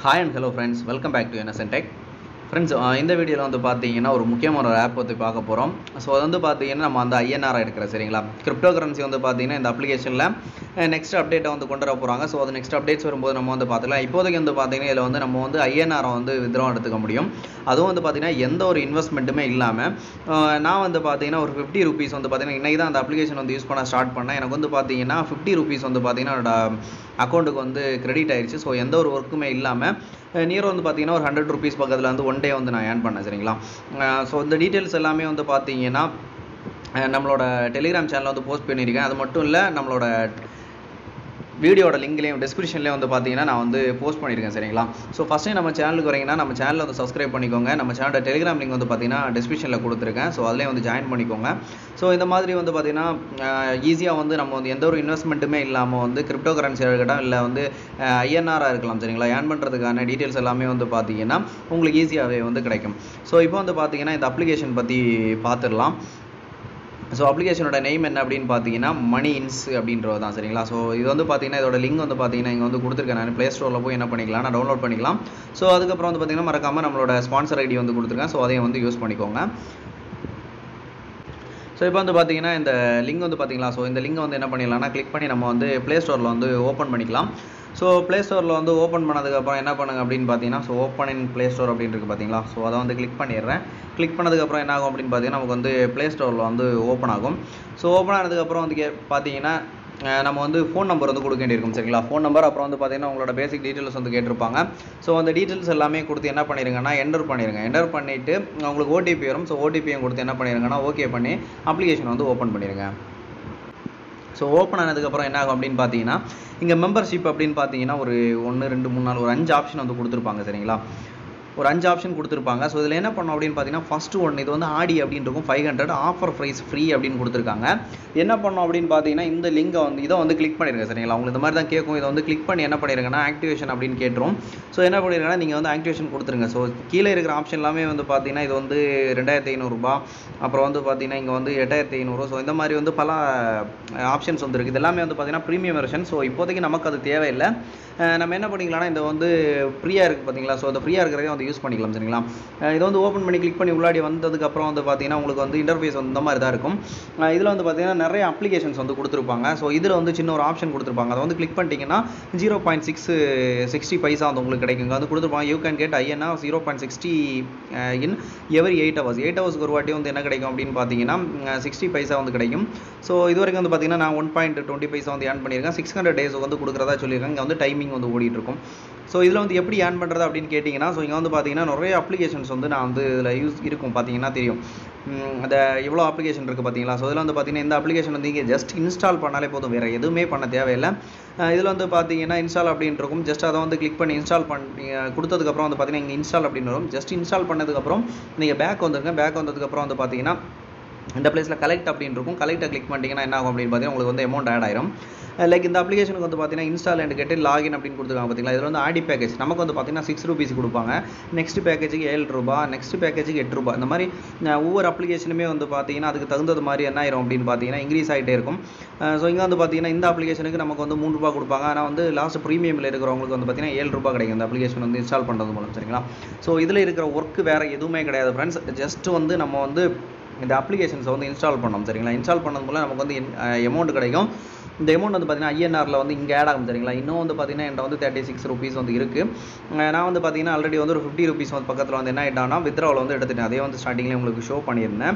Hi and hello friends, welcome back to NSN Tech. Friends இந்த வீடியோவில் வந்து பார்த்தீங்கன்னா ஒரு முக்கியமான ஒரு ஆப் பற்றி பார்க்க போகிறோம். ஸோ அது வந்து பார்த்தீங்கன்னா நம்ம அந்த INR எடுக்கிற சரிங்களா கிரிப்டோ கரன்சி வந்து பார்த்தீங்கன்னா இந்த அப்ளிகேஷனில் நெக்ஸ்ட் அப்டேட்டை வந்து கொண்டு வர போகிறாங்க. ஸோ அது நெக்ஸ்ட் அப்டேட்ஸ் வரும்போது நம்ம வந்து பார்த்துக்கலாம். இப்போதைக்கு வந்து பார்த்தீங்கன்னா இதில் வந்து நம்ம வந்து INR வந்து வித்ட்ரா எடுத்துக்க முடியும். அதுவும் வந்து பார்த்தீங்கன்னா எந்த ஒரு இன்வெஸ்ட்மெண்ட்டுமே இல்லாமல் நான் வந்து பார்த்தீங்கன்னா ஒரு 50 ரூபீஸ் வந்து பார்த்தீங்கன்னா இன்றைக்கி தான் அந்த அப்ளிகேஷன் வந்து யூஸ் பண்ண ஸ்டார்ட் பண்ணேன். எனக்கு வந்து பார்த்தீங்கன்னா 50 ரூபீஸ் வந்து பார்த்தீங்கன்னா என்னோட அக்கௌண்ட்டுக்கு வந்து கிரெடிட் ஆயிடுச்சு. ஸோ எந்த ஒரு ஒர்க்குமே இல்லாமல் நியர் வந்து பார்த்தீங்கன்னா ஒரு 100 ரூபீஸ் பக்கத்தில் வந்து ஒன் டே வந்து நான் ஏர்ன் பண்ணேன் சரிங்களா. ஸோ இந்த டீட்டெயில்ஸ் எல்லாமே வந்து பார்த்தீங்கன்னா நம்மளோட டெலிகிராம் சேனலில் வந்து போஸ்ட் பண்ணியிருக்கேன். அது மட்டும் இல்லை நம்மளோட வீடியோட லிங்க்லேயும் டிஸ்கிரிப்ஷன்லேயும் வந்து பார்த்தீங்கன்னா நான் வந்து போஸ்ட் பண்ணியிருக்கேன் சரிங்களா. ஸோ ஃபஸ்ட்டு நம்ம சேனலுக்கு வரீங்கன்னா நம்ம சேனலில் வந்து சப்ஸ்கிரைப் பண்ணிக்கோங்க. நம்ம சேனலோட டெலிகிராம் லிங்க் வந்து பார்த்தீங்கன்னா டிஸ்கிரிப்ஷனில் கொடுத்துருக்கேன். ஸோ அதிலே வந்து ஜாயின் பண்ணிக்கோங்க. ஸோ இந்த மாதிரி வந்து பார்த்தீங்கன்னா ஈஸியாக வந்து நம்ம வந்து எந்த ஒரு இன்வெஸ்ட்மெண்ட்டுமே இல்லாமல் வந்து கிரிப்டோ கரன்சியாக இருக்கட்டும் இல்லை வந்து INR இருக்கலாம் சரிங்களா ஏர்ன் பண்ணுறதுக்கான டீட்டெயில்ஸ் எல்லாமே வந்து பார்த்தீங்கன்னா உங்களுக்கு ஈஸியாகவே வந்து கிடைக்கும். ஸோ இப்போ வந்து பார்த்தீங்கன்னா இந்த அப்ளிகேஷன் பற்றி பார்த்துடலாம். ஸோ அப்ளிகேஷனோட நேம் என்ன அப்படின்னு பார்த்தீங்கன்னா மணி இன்ஸ் அப்படின்றது தான் சரிங்களா. ஸோ இது வந்து பார்த்தீங்கன்னா இதோட லிங்க் வந்து பார்த்தீங்கன்னா இங்கே வந்து கொடுத்துருக்கேன். நான் ப்ளே ஸ்டோரில் போய் என்ன பண்ணிக்கலாம் நான் டவுன்லோட் பண்ணிக்கலாம். ஸோ அதுக்கப்புறம் வந்து பார்த்தீங்கன்னா மறக்காமல் நம்மளோட ஸ்பான்சர் ஐடி வந்து கொடுத்துருக்கேன். ஸோ அதையும் வந்து யூஸ் பண்ணிக்கோங்க. ஸோ இப்போ வந்து பார்த்தீங்கன்னா இந்த லிங்க் வந்து பார்த்தீங்களா. ஸோ இந்த லிங்கை வந்து என்ன பண்ணிடலாம்னா கிளிக் பண்ணி நம்ம வந்து ப்ளே ஸ்டோரில் வந்து ஓப்பன் பண்ணிக்கலாம். ஸோ ப்ளே ஸ்டோரில் வந்து ஓப்பன் பண்ணதுக்கப்புறம் என்ன பண்ணுங்க அப்படின்னு பார்த்தீங்கன்னா so open in play store அப்படின்னு இருக்குது பார்த்தீங்களா. ஸோ அதை வந்து கிளிக் பண்ணிடுறேன். கிளிக் பண்ணதுக்கப்புறம் என்ன ஆகும் அப்படின்னு பார்த்தீங்கன்னா நமக்கு வந்து ப்ளே ஸ்டோரில் வந்து ஓப்பன் ஆகும். ஸோ ஓப்பன் ஆனதுக்கப்புறம் வந்து பார்த்தீங்கன்னா நம்ம வந்து ஃபோன் நம்பர் வந்து கொடுக்க வேண்டியிருக்கும் சரிங்களா. ஃபோன் நம்பர் அப்புறம் வந்து பார்த்தீங்கன்னா உங்களோட பேசிக் டீட்டெயில்ஸ் வந்து கேட்டிருப்பாங்க. ஸோ அந்த டீட்டெயில்ஸ் எல்லாமே கொடுத்து என்ன பண்ணிடுங்கன்னா என்டர் பண்ணிடுங்க. என்டர் பண்ணிவிட்டு உங்களுக்கு OTP வரும். ஸோ OTPயும் கொடுத்து என்ன பண்ணிடுங்கன்னா ஓகே பண்ணி அப்ளிகேஷன் வந்து ஓப்பன் பண்ணிடுங்க. ஸோ ஓப்பன் ஆனதுக்கப்புறம் என்ன ஆகும் அப்படின்னு பார்த்தீங்கன்னா இங்கே மெம்பர்ஷிப் அப்படின்னு பார்த்தீங்கன்னா ஒரு 1 2 3 4 ஒரு 5 ஆப்ஷன் வந்து கொடுத்துருப்பாங்க சரிங்களா. ஒரு 5 ஆப்ஷன் கொடுத்துருப்பாங்க. ஸோ இதில் என்ன பண்ணோம் அப்படின்னு பார்த்தீங்கன்னா ஃபஸ்ட்டு ஒன்று இது வந்து ஆடி அப்படின்னு இருக்கும் 500 ஆஃபர் ப்ரைஸ் ஃப்ரீ அப்படின்னு கொடுத்துருக்காங்க. என்ன பண்ணோம் அப்படின்னு பார்த்தீங்கன்னா இந்த லிங்கை வந்து இதை வந்து கிளிக் பண்ணிடுங்க சரிங்களா. உங்களுக்கு இந்த மாதிரி தான் கேட்கும். இதை வந்து கிளிக் பண்ணி என்ன பண்ணிடுங்கன்னா ஆக்டிவேஷன் அப்படின்னு கேட்டுரும். ஸோ என்ன பண்ணிடுங்கன்னா நீங்கள் வந்து ஆக்டிவேஷன் கொடுத்துருங்க. ஸோ கீழே இருக்கிற ஆப்ஷன் எல்லாமே வந்து பார்த்தீங்கன்னா இது வந்து 2500 ரூபா, அப்புறம் வந்து பார்த்தீங்கன்னா இங்கே வந்து 8500. ஸோ இந்த மாதிரி வந்து பல ஆப்ஷன்ஸ் வந்து இருக்குது. இது எல்லாமே வந்து பார்த்தீங்கன்னா ப்ரீமியம் வெர்ஷன். ஸோ இப்போதைக்கு நமக்கு அது தேவையில்லை. நம்ம என்ன பண்ணிக்கலாம்னா இந்த வந்து ஃப்ரீயாக இருக்குது பார்த்தீங்களா. ஸோ அந்த ஃப்ரீயாக இருக்கிறதே வந்து யூஸ் பண்ணிக்கலாம் சரிங்களா. இதை வந்து ஓப்பன் பண்ணி கிளிக் பண்ணி உள்ளாடி வந்ததுக்கப்புறம் வந்து பார்த்தீங்கன்னா உங்களுக்கு வந்து இன்டர்ஃபேஸ் வந்து இந்த மாதிரி தான் இருக்கும். இதில் வந்து பார்த்தீங்கன்னா நிறைய அப்ளிகேஷன்ஸ் வந்து கொடுத்துருப்பாங்க. ஸோ இதில் வந்து சின்ன ஒரு ஆப்ஷன் கொடுத்துருப்பாங்க. அதை வந்து கிளிக் பண்ணிட்டீங்கன்னா 0.660 பைசா வந்து உங்களுக்கு கிடைக்குங்க. வந்து கொடுத்துருப்பாங்க you can get INR 0.60 in every 8 hours. 8 ஹவர்ஸ்க்கு ஒரு வாட்டி வந்து என்ன கிடைக்கும் அப்படின்னு பார்த்தீங்கன்னா 60 பைசா வந்து கிடைக்கும். ஸோ இது வரைக்கும் வந்து பார்த்தீங்கன்னா நான் 1.20 பைசா வந்து ஏர்ன் பண்ணியிருக்கேன். 600 டேஸ் வந்து கொடுக்குறதா சொல்லியிருக்காங்க. இங்கே வந்து டைமிங் வந்து ஓடிட்டு இருக்கும். ஸோ இதில் வந்து எப்படி ஏர்ன் பண்ணுறது அப்படின்னு கேட்டிங்கன்னா ஸோ இங்கே வந்து பார்த்தீங்கன்னா நிறைய அப்ளிகேஷன்ஸ் வந்து நான் வந்து இதில் யூஸ் இருக்கும் பார்த்தீங்கன்னா தெரியும். அந்த எவ்வளோ அப்ளிகேஷன் இருக்குது பார்த்தீங்களா. ஸோ இதில் வந்து பார்த்தீங்கன்னா இந்த அப்ளிகேஷன் வந்து இங்கே ஜஸ்ட் இன்ஸ்டால் பண்ணாலே போதும், வேறு எதுவுமே பண்ண தேவையில்லை. இதில் வந்து பார்த்தீங்கன்னா இன்ஸ்டால் அப்படின்னு இருக்கும். ஜஸ்ட் அதை வந்து கிளிக் பண்ணி இன்ஸ்டால் பண்ணி கொடுத்ததுக்கப்புறம் வந்து பார்த்தீங்கன்னா இங்கே இன்ஸ்டால் அப்படின்னு வரும். ஜஸ்ட் இன்ஸ்டால் பண்ணதுக்கப்புறம் நீங்கள் பேக் வந்துருங்க. பேக் வந்ததுக்கப்புறம் வந்து பார்த்தீங்கன்னா இந்த பிளேஸில் கலெக்ட் அப்படின்னு இருக்கும். கலெக்டை கிளிக் பண்ணிட்டீங்கன்னா என்ன ஆகும் அப்படின்னு பார்த்தீங்கன்னா உங்களுக்கு வந்து அமௌண்ட் ஆட் ஆயிரும். லைக் இந்த அப்ளிகேஷனுக்கு வந்து பார்த்தீங்கன்னா இன்ஸ்டால் அண்ட் கெட் லாகின் அப்படின்னு கொடுத்துருக்காங்க பார்த்தீங்களா. இதில் வந்து ஆடி பேக்கேஜ் நமக்கு வந்து பார்த்தீங்கன்னா 6 ரூபீஸ் கொடுப்பாங்க. நெக்ஸ்ட் பேக்கேஜுக்கு 7 ரூபா, நெக்ஸ்ட் பேக்கேஜுக்கு 8 ரூபா. இந்த மாதிரி ஒவ்வொரு அப்ளிகேஷனுமே வந்து பார்த்தீங்கன்னா அதுக்கு தகுந்தது மாதிரி என்ன ஆயிரும் அப்படின்னு பார்த்தீங்கன்னா இன்க்ரீஸ் ஆகிட்டே இருக்கும். ஸோ இங்கே வந்து பார்த்தீங்கன்னா இந்த அப்ளிகேஷனுக்கு நமக்கு வந்து 3 ரூபா கொடுப்பாங்க. ஆனால் வந்து லாஸ்ட் ப்ரீமியமில் இருக்கிறவங்களுக்கு வந்து பார்த்தீங்கன்னா 7 ரூபா கிடைக்கும் இந்த அப்ளிகேஷன் வந்து இன்ஸ்டால் பண்ணுறது மூலம் சரிங்களா. ஸோ இதில் இருக்கிற ஒர்க்கு வேறு எதுவுமே கிடையாது ஃப்ரெண்ட்ஸ். ஜஸ்ட் வந்து நம்ம வந்து இந்த அப்ளிகேஷன்ஸை வந்து இன்ஸ்டால் பண்ணோம் சரிங்களா. இன்ஸ்டால் பண்ணது மூலம் நமக்கு வந்து அமௌண்ட் கிடைக்கும். இந்த அமௌண்ட் வந்து பார்த்தீங்கன்னா INRல வந்து இங்கே ஆட் ஆகும் சரிங்களா. இன்னும் வந்து பார்த்தீங்கன்னா என்கிட்ட வந்து 36 ரூபீஸ் வந்து இருக்குது. நான் வந்து பார்த்தீங்கன்னா ஆல்ரெடி வந்து ஒரு 50 ரூபீஸ் வந்து பக்கத்தில் வந்து என்ன ஆகிட்டான்னா வித்ட்ராவில் வந்து எடுத்துட்டேன். அதே வந்து ஸ்டார்டிங்லேயே உங்களுக்கு ஷோ பண்ணியிருந்தேன்.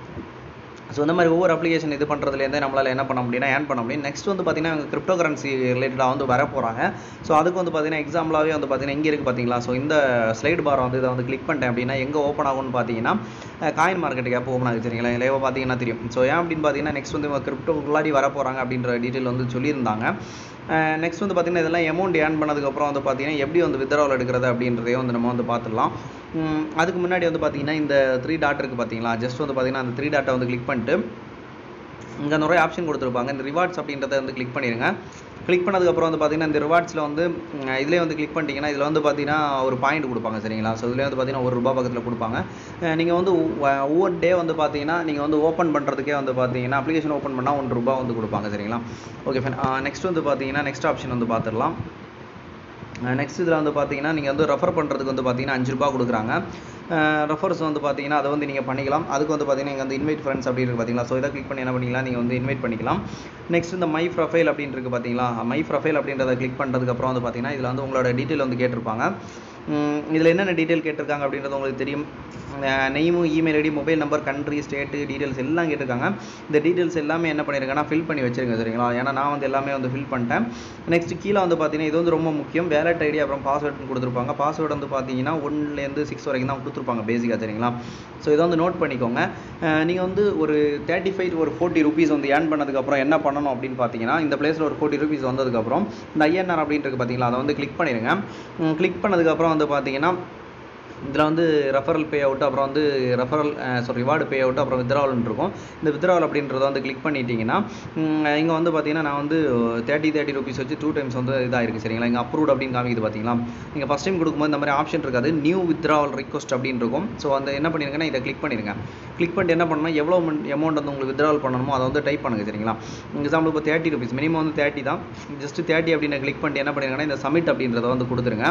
ஸோ இந்த மாதிரி ஒவ்வொரு அப்ளிகேஷன் இது பண்ணுறதுலேருந்தே நம்மளால் என்ன பண்ண முடியும்னா ஏர்ன் பண்ண முடியும். நெக்ஸ்ட் வந்து பார்த்தீங்கன்னா கிரிப்டோ கரன்சி ரிலேட்டடாக வந்து வர போகிறாங்க. ஸோ அதுக்கு வந்து பார்த்தீங்கன்னா எக்ஸாம்பிளாகவே வந்து பார்த்தீங்கன்னா இங்கே இருக்குது பார்த்தீங்களா. ஸோ இந்த ஸ்லைட் பார் வந்து இதை வந்து கிளிக் பண்ணிட்டேன் அப்படின்னா எங்கே ஓப்பன் ஆகும்னு பார்த்தீங்கன்னா காயின் மார்க்கெட்டுக்கு ஆப் ஓப்பன் ஆகுது சரிங்களா. இல்லை பார்த்தீங்கன்னா தெரியும். ஸோ ஏன் அப்படின்னு பார்த்தீங்கன்னா நெக்ஸ்ட் வந்து கிரிப்டோ உள்ளாடி வர போகிறாங்க அப்படின்ற டீட்டெயில் வந்து சொல்லியிருந்தாங்க. நெக்ஸ்ட் வந்து பார்த்தீங்கன்னா இதெல்லாம் அமௌண்ட் ஏர்ன் பண்ணதுக்கப்புறம் வந்து பார்த்தீங்கன்னா எப்படி வந்து வித்ட்ராவல் எடுக்கிறது அப்படின்றதையும் வந்து நம்ம வந்து பார்த்துடலாம். அதுக்கு முன்னாடி வந்து பார்த்தீங்கன்னா இந்த 3 டாட் இருக்குது பார்த்தீங்களா. ஜஸ்ட் வந்து பார்த்தீங்கன்னா அந்த 3 டாட்டை வந்து கிளிக் பண்ணிட்டு இங்கே நிறைய ஆப்ஷன் கொடுத்துருப்பாங்க. இந்த ரிவார்ட்ஸ் அப்படின்றத வந்து கிளிக் பண்ணிடுங்க. கிளிக் பண்ணதுக்கப்புறம் வந்து பார்த்தீங்கன்னா இந்த ரிவார்ட்ஸில் வந்து இதிலே வந்து கிளிக் பண்ணிட்டீங்கன்னா இதில் வந்து பார்த்தீங்கன்னா ஒரு பாயிண்ட் கொடுப்பாங்க சரிங்களா. ஸோ இதில் வந்து பார்த்தீங்கன்னா 1 ரூபா பக்கத்தில் கொடுப்பாங்க. நீங்கள் வந்து ஒவ்வொரு டே வந்து பார்த்தீங்கன்னா நீங்கள் வந்து ஓப்பன் பண்ணுறதுக்கே வந்து பார்த்தீங்கன்னா அப்ளிகேஷன் ஓப்பன் பண்ணால் 1 ரூபா வந்து கொடுப்பாங்க சரிங்களா. Okay fine. நெக்ஸ்ட் வந்து பார்த்தீங்கன்னா நெக்ஸ்ட் ஆப்ஷன் வந்து பார்த்துடலாம். நெக்ஸ்ட் இதில் வந்து பார்த்தீங்கன்னா நீங்கள் வந்து ரெஃபர் பண்ணுறதுக்கு வந்து பார்த்தீங்கன்னா ₹5 கொடுக்குறாங்க. ரெஃபர்ஸ் வந்து பார்த்தீங்கன்னா அதை வந்து நீங்கள் பண்ணிக்கலாம். அதுக்கு வந்து பார்த்தீங்கன்னா இங்கே வந்து இன்வைட் ஃப்ரெண்ட்ஸ் அப்படி இருக்குது பார்த்தீங்களா. ஸோ இதை கிளிக் பண்ணி என்ன பண்ணிக்கலாம், நீங்கள் வந்து இன்வைட் பண்ணிக்கலாம். நெக்ஸ்ட் இந்த மை ப்ரொஃபைல் அப்படின்னு இருக்குது பார்த்தீங்களா. மை ப்ரொஃபைல் அப்படின்றத கிளிக் பண்ணுறதுக்கப்புறம் வந்து பார்த்தீங்கன்னா இதில் வந்து உங்களோட டீட்டெயில் வந்து கேட்டிருப்பாங்க. இதில் என்னென்ன டீட்டெயில் கேட்டிருக்காங்க அப்படின்றது உங்களுக்கு தெரியும். Name, email ID, mobile number, country, state details எல்லாம் கேட்டிருக்காங்க. இந்த டீட்டெயில்ஸ் எல்லாமே என்ன பண்ணியிருக்கேன்னா ஃபில் பண்ணி வச்சுருங்க சரிங்களா. ஏன்னா நான் வந்து எல்லாமே வந்து ஃபில் பண்ணிட்டேன். நெக்ஸ்ட் கீழே வந்து பார்த்தீங்கன்னா இது வந்து ரொம்ப முக்கியம். வேலட் ஐடி அப்புறம் பாஸ்வேர்டுன்னு கொடுத்துருப்பாங்க. பாஸ்வேர்டு வந்து பார்த்தீங்கன்னா 1லேருந்து 6 வரைக்கும் தான் கொடுத்துருப்பாங்க பேசிக்காக சரிங்களா. ஸோ இதை வந்து நோட் பண்ணிக்கோங்க. நீங்கள் வந்து ஒரு 35 ஒரு ₹40 வந்து ஏர்ன் பண்ணதுக்கப்புறம் என்ன பண்ணணும் அப்படின்னு பார்த்தீங்கன்னா இந்த பிளேஸில் ஒரு ₹40 வந்ததுக்கப்புறம் இந்த ஐஎன்ஆர் அப்படின்றது பார்த்தீங்களா, அதை வந்து கிளிக் பண்ணிடுங்க. கிளிக் பண்ணதுக்கப்புறம் வந்து பார்த்தீங்கன்னா இதில் வந்து ரெஃபரல் பே அவுட் அப்புறம் வந்து ரிவார்டு பே அவுட் அப்புறம் வித்ட்ராவல்னு இருக்கும். இந்த வித்ட்ராவல் அப்படின்றத வந்து கிளிக் பண்ணிட்டீங்கன்னா இங்கே வந்து பார்த்தீங்கன்னா நான் வந்து ₹30 வச்சு 2 டைம்ஸ் வந்து இதாகிருக்கு சரிங்களா. இங்கே அப்ரூவ்ட் அப்படின்னு காமிக்குது பார்த்தீங்களா. நீங்கள் ஃபஸ்ட் டைம் கொடுக்கும்போது இந்த மாதிரி ஆப்ஷன் இருக்காது. நியூ வித்ட்ராவல் ரிக்வஸ்ட் அப்படின்னு இருக்கும். ஸோ அந்த என்ன பண்ணிருங்கன்னா இதை கிளிக் பண்ணிடுங்க. கிளிக் பண்ணிட்டு என்ன பண்ணணும், எவ்வளோ அமௌண்ட் வந்து உங்களுக்கு வித்ட்ராவல் பண்ணணுமோ அதை வந்து டைப் பண்ணுங்கள் சரிங்களா. எக்ஸாம்பிள் இப்போ ₹30 மினிமம் வந்து 30 தான். ஜஸ்ட் 30 அப்படின்னு கிளிக் பண்ணிட்டு என்ன பண்ணிருங்கன்னா இந்த சப்மிட் அப்படின்றத வந்து கொடுத்துருங்க.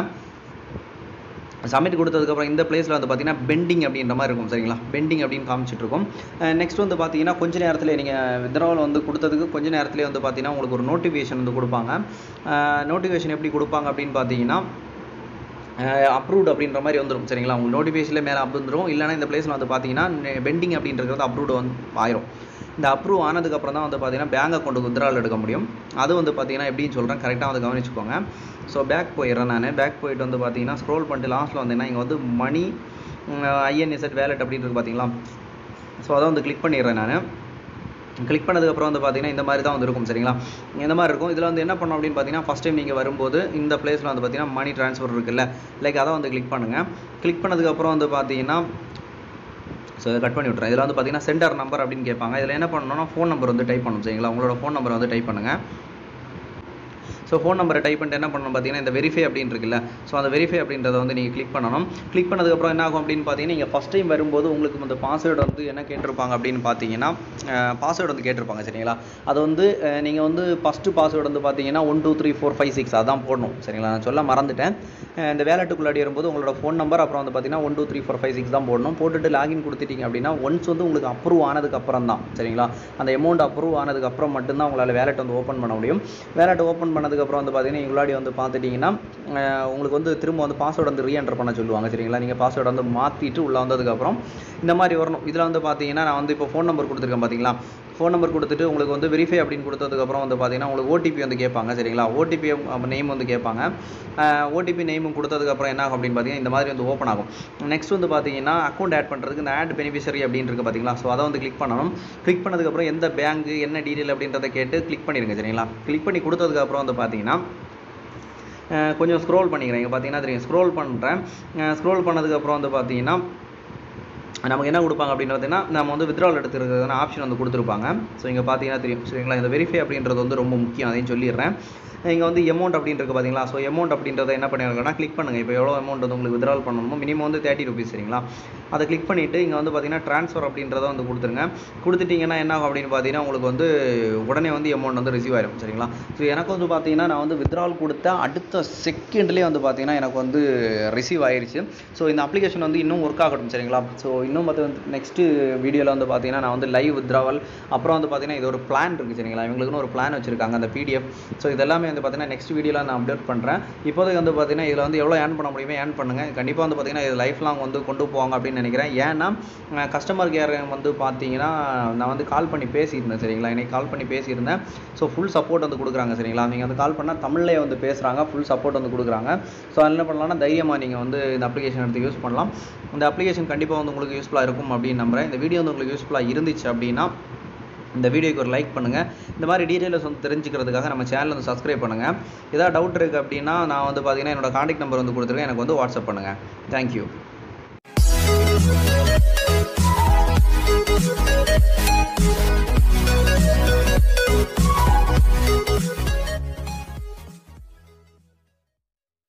சப்மிட் கொடுத்ததுக்கப்புறம் இந்த பிளேஸில் வந்து பார்த்தீங்கன்னா பெண்டிங் அப்படின்ற மாதிரி இருக்கும் சரிங்களா. பெண்டிங் அப்படின்னு காமிச்சிட்டு இருக்கும். நெக்ஸ்ட் வந்து பார்த்தீங்கன்னா கொஞ்ச நேரத்தில் நீங்கள் வித்ட்ராவல் வந்து கொடுத்ததுக்கு கொஞ்ச நேரத்திலே வந்து பார்த்தீங்கன்னா உங்களுக்கு ஒரு நோட்டிஃபிகேஷன் வந்து கொடுப்பாங்க. நோட்டிஃபிகேஷன் எப்படி கொடுப்பாங்க அப்படின்னு பார்த்தீங்கன்னா அப்ரூவ்ட் அப்படின்ற மாதிரி வந்துடும் சரிங்களா. உங்களுக்கு நோட்டிஃபிகேஷனில் மேலே வந்துடும். இல்லைனா இந்த பிளேஸில் வந்து பார்த்தீங்கன்னா பெண்டிங் அப்படின்றது அப்ரூவ்டு வந்து ஆயிரும். இந்த அப்ரூவ் ஆனதுக்கப்புறம் தான் வந்து பார்த்தீங்கன்னா பேங்க் அக்கௌண்ட்டுக்கு வித்ட்ராவல் எடுக்க முடியும். அது வந்து பார்த்தீங்கன்னா எப்படின்னு சொல்கிறேன், கரெக்டாக வந்து கவனிச்சுக்கோங்க. ஸோ பேக் போயிடுறேன் நான். பேக் போயிட்டு வந்து பார்த்தீங்கன்னா ஸ்க்ரோல் பண்ணிட்டு லாஸ்ட்டில் வந்தீங்கன்னா இங்கே வந்து மணி INSET வேலட் அப்படின்றது பார்த்தீங்களா. ஸோ அதை வந்து கிளிக் பண்ணிடுறேன் நான். கிளிக் பண்ணதுக்கப்புறம் வந்து பார்த்தீங்கன்னா இந்த மாதிரி தான் வந்து இருக்கும் சரிங்களா. இந்த மாதிரி இருக்கும். இதில் வந்து என்ன பண்ணணும் அப்படின்னு பார்த்தீங்கன்னா ஃபஸ்ட் டைம் நீங்கள் வரும்போது இந்த பிளேஸில் வந்து பார்த்தீங்கன்னா மணி ட்ரான்ஸ்ஃபர் இருக்குல்ல, லைக் அதை வந்து கிளிக் பண்ணுங்கள். கிளிக் பண்ணதுக்கப்புறம் வந்து பார்த்தீங்கன்னா ஸோ இதை கட் பண்ணி விட்றேன். இதில் வந்து பார்த்தீங்கன்னா சென்டர் நம்பர் அப்படின்னு கேட்பாங்க. இதில் என்ன பண்ணணும்னா ஃபோன் நம்பர் வந்து டைப் பண்ணணும் சரிங்களா. உங்களோட ஃபோன் நம்பரை வந்து டைப் பண்ணுங்கள். ஸோ ஃபோன் நம்பரை டைப் பண்ணிட்டு என்ன பண்ணணும் பார்த்தீங்கன்னா இந்த வெரிஃபை அப்படின்னு இருக்குல்ல, ஸோ அந்த வெரிஃபை அப்படின்றத வந்து நீங்கள் கிளிக் பண்ணணும். கிளிக் பண்ணதுக்கப்புறம் என்ன ஆகும் அப்படின்னு பார்த்தீங்கன்னா நீங்கள் ஃபஸ்ட் டைம் வரும்போது உங்களுக்கு இந்த பாஸ்வேர்டு வந்து என்ன கேட்டிருப்பாங்க அப்படின்னு பார்த்தீங்கன்னா பாஸ்வேர்டு வந்து கேட்டிருப்பாங்க சரிங்களா. அது வந்து நீங்கள் வந்து ஃபஸ்ட்டு பாஸ்வேர்டு வந்து பார்த்தீங்கன்னா 1 2 3 4 5 6 அதான் போடணும் சரிங்களா. நான் சொல்ல மறந்துட்டேன். இந்த வேலட்டுக்குள்ளாடி வரும்போது உங்களோட ஃபோன் நம்பர் அப்புறம் வந்து பார்த்தீங்கன்னா 1 2 3 4 5 6 தான் போடணும். போட்டுட்டு லாகின் கொடுத்துட்டீங்க அப்படின்னா ஒன்ஸ் வந்து உங்களுக்கு அப்ரூவ் ஆனதுக்கப்புறம் தான் சரிங்களா. அந்த அமௌண்ட் அப்ரூவ் ஆனதுக்கப்புறம் மட்டும்தான் உங்களால் வேலட் வந்து ஓப்பன் பண்ண முடியும். வேலட் ஓப்பன் பண்ணதுக்கப்புறம் வந்து பார்த்தீங்கன்னா உங்களாடி வந்து பார்த்துட்டிங்கன்னா உங்களுக்கு வந்து திரும்ப வந்து பாஸ்வேர்டு வந்து ரீஎன்டர் பண்ண சொல்லுவாங்க சரிங்களா. நீங்கள் பாஸ்வேர்டு வந்து மாற்றிட்டு உள்ளே வந்ததுக்கப்புறம் இந்த மாதிரி வரணும். இதில் வந்து பார்த்தீங்கன்னா நான் வந்து இப்போ ஃபோன் நம்பர் கொடுத்துருக்கேன் பார்த்தீங்களா. ஃபோன் நம்பர் கொடுத்துட்டு உங்களுக்கு வந்து வெரிஃபை அப்படின்னு கொடுத்ததுக்கப்புறம் வந்து பார்த்தீங்கன்னா உங்களுக்கு ஓடிபி வந்து கேட்பாங்க சரிங்களா. ஓடிபி நேம் வந்து கேட்பாங்க. ஓடிபி நேமும் கொடுத்ததுக்கப்புறம் என்ன ஆகும் அப்படின்னு பார்த்தீங்கன்னா இந்த மாதிரி வந்து ஓப்பன் ஆகும். நெக்ஸ்ட் வந்து பார்த்தீங்கன்னா அக்கௌண்ட் ஆட் பண்ணுறதுக்கு இந்த ஆட் பெனிஃபிஷரி அப்படின்னு இருக்குது பார்த்தீங்களா. ஸோ அதை வந்து கிளிக் பண்ணணும். கிளிக் பண்ணதுக்கப்புறம் எந்த பேங்க் என்ன டீட்டெயில் அப்படின்றத கேட்டு கிளிக் பண்ணிடுங்க சரிங்களா. கிளிக் பண்ணி கொடுத்ததுக்கப்புறம் வந்து பார்த்தீங்கன்னா கொஞ்சம் ஸ்க்ரோல் பண்ணிக்கிறேன். இங்கே பார்த்தீங்கன்னா தெரியும், ஸ்க்ரோல் பண்ணுறேன். ஸ்க்ரோல் பண்ணதுக்கப்புறம் வந்து பார்த்தீங்கன்னா நமக்கு என்ன கொடுப்பாங்க அப்படின்னு பார்த்தீங்கன்னா நம்ம வந்து வித்ட்ராவல் எடுத்துருக்கிறதுனா ஆப்ஷன் வந்து கொடுத்துருப்பாங்க. ஸோ இங்கே பார்த்தீங்கன்னா தெரியும் சரிங்களா. இந்த வெரிஃபை அப்படின்றது வந்து ரொம்ப முக்கியம், அதையும் சொல்லிடுறேன். இங்கே வந்து அமௌண்ட் அப்படின்றது பார்த்தீங்களா. ஸோ அமௌண்ட் அப்படின்றத என்ன பண்ணிருக்கேன்னா கிளிக் பண்ணுங்கள். இப்போ எவ்வளோ அமௌண்ட் வந்து உங்களுக்கு வித்ட்ராவல் பண்ணணுமோ மினிமம் வந்து ₹30 சரிங்களா. அதை கிளிக் பண்ணிவிட்டு இங்கே வந்து பார்த்தீங்கன்னா ட்ரான்ஸ்ஃபர் அப்படின்றத வந்து கொடுத்துருங்க. கொடுத்துட்டிங்கன்னா என்ன ஆகும் அப்படின்னு பார்த்தீங்கன்னா உங்களுக்கு வந்து உடனே வந்து அமௌண்ட் வந்து ரிசீவ் ஆயிடும் சரிங்களா. ஸோ எனக்கு வந்து பார்த்தீங்கன்னா நான் வந்து வித்ட்ராவல் கொடுத்த அடுத்த செகண்ட்லேயே வந்து பார்த்தீங்கன்னா எனக்கு வந்து ரிசீவ் ஆயிடுச்சு. ஸோ இந்த அப்ளிகேஷன் வந்து இன்னும் ஒர்க் ஆகட்டும் சரிங்களா. ஸோ இன்னும் பார்த்து வந்து நெக்ஸ்ட்டு வீடியோவில் வந்து பார்த்தீங்கன்னா நான் வந்து லைவ் வித்ட்ராவல் அப்புறம் வந்து பார்த்தீங்கன்னா இது ஒரு பிளான் இருக்குது சரிங்களா. இவங்களுக்குன்னு ஒரு பிளான் வச்சுருக்காங்க அந்த PDF. ஸோ இதெல்லாமே வந்து பார்த்தீங்கன்னா நெக்ஸ்ட் வீடியோவில் நான் அப்டேட் பண்ணுறேன். இப்போதைக்கு வந்து பார்த்தீங்கன்னா இதில் வந்து எவ்வளோ ஏர்ன் பண்ண முடியுமோ ஏர்ன் பண்ணுங்கள். கண்டிப்பாக வந்து பார்த்தீங்கன்னா இது லைஃப் லாங் வந்து கொண்டு போவாங்க அப்படின்னு நினைக்கிறேன். ஏன்னா கஸ்டமர் கேர் வந்து பார்த்தீங்கன்னா நான் வந்து கால் பண்ணி பேசியிருந்தேன் சரிங்களா. எனக்கு கால் பண்ணி பேசியிருந்தேன். ஸோ ஃபுல் சப்போர்ட் வந்து கொடுக்குறாங்க சரிங்களா. நீங்கள் வந்து கால் பண்ணால் தமிழ்லேயே வந்து பேசுகிறாங்க, ஃபுல் சப்போர்ட் வந்து கொடுக்குறாங்க. ஸோ அதில் என்ன பண்ணலாம்னா தைரியமாக நீங்கள் வந்து இந்த அப்ளிகேஷன் எடுத்து யூஸ் பண்ணலாம். இந்த அப்ளிகேஷன் கண்டிப்பாக வந்து உங்களுக்கு யூஸ்ஃபுல்லாக இருக்கும் அப்படின்னு நம்புகிறேன். இந்த வீடியோ வந்து உங்களுக்கு யூஸ்ஃபுல்லாக இருந்துச்சு அப்படின்னா இந்த வீடியோக்கு ஒரு லைக் பண்ணுங்கள். இந்த மாதிரி டீட்டெயில்ஸ் வந்து தெரிஞ்சுக்கிறதுக்காக நம்ம சேனல் வந்து சப்ஸ்கிரைப் பண்ணுங்கள். ஏதாவது டவுட் இருக்குது அப்படின்னா நான் வந்து பார்த்தீங்கன்னா என்னோட கான்டாக்ட் நம்பர் வந்து கொடுத்துருக்கேன், எனக்கு வந்து வாட்ஸ்அப் பண்ணுங்கள். தேங்க்யூ.